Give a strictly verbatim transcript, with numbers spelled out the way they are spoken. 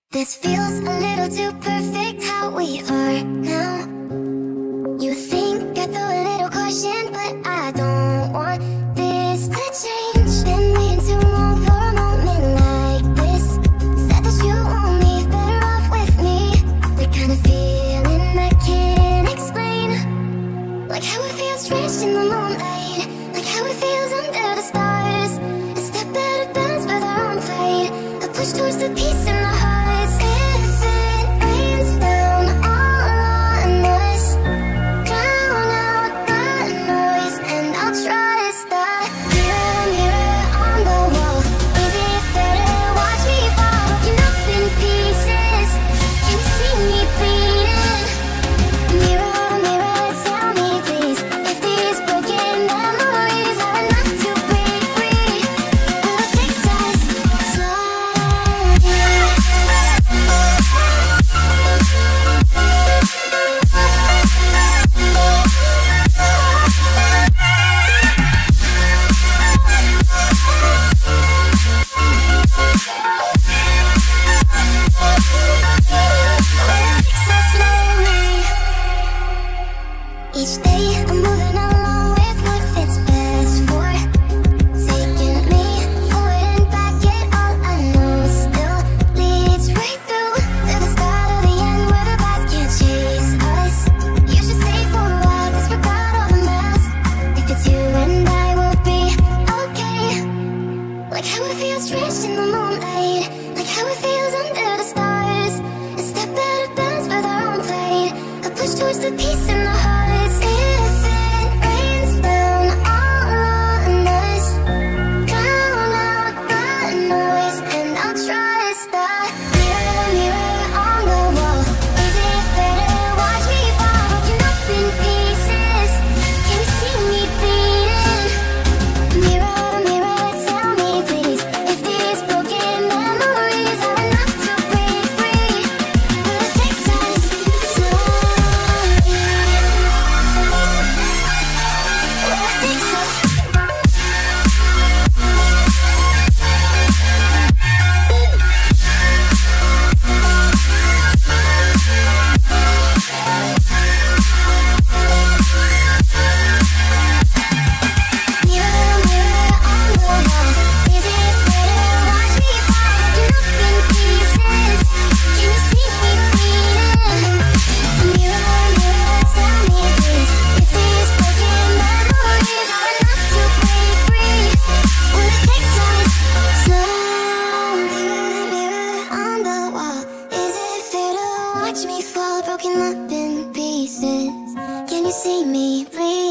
This feels a little too perfect how we are now. You think I throw a little caution, but I don't want this to change. Been waiting too long for a moment like this. Said that you want me better off with me. The kind of feeling I can't explain. Like how it feels drenched in the moonlight. Like how it feels under the stars. A step out of bounds with our own fight. A push towards the peace in the heart. Each day I'm moving along with what fits best for. Taking me forward and back, yet all I know still leads right through to the start of the end where the past can't chase us. You should stay for a while, disregard all the mess. If it's you and I, will be okay. Like how it feels drenched in the moonlight. Like how it feels under the stars. A step out of bounds with our own fight. A push towards the peace in the heart. Watch me fall, broken up in pieces. Can you see me bleed?